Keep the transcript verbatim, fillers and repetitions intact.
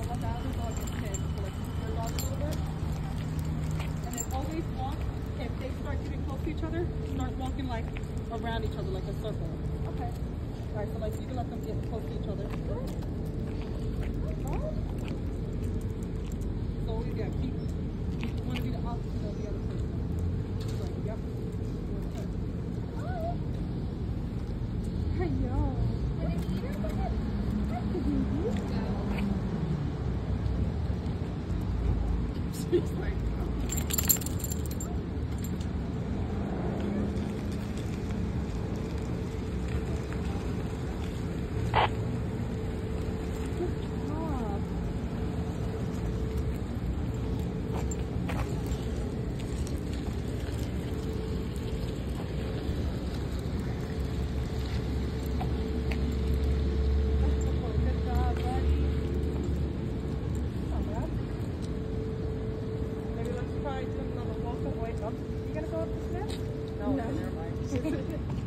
let the other dog get pinned. So like move your dog a little bit. And then always walk, if they start getting close to each other, start walking like around each other, like a circle. Okay. Alright, so like you can let them get close to each other. So yeah, keep, you want to be the opposite of the other person. Like, yep. Hello. She's like, you gonna go up the stairs? No, No. never mind.